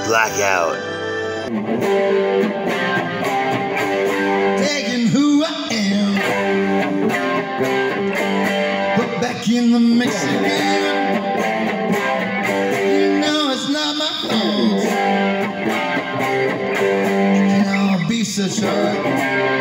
Blackout. Taking who I am, put back in the mix again. You know it's not my fault. It can all be such hard.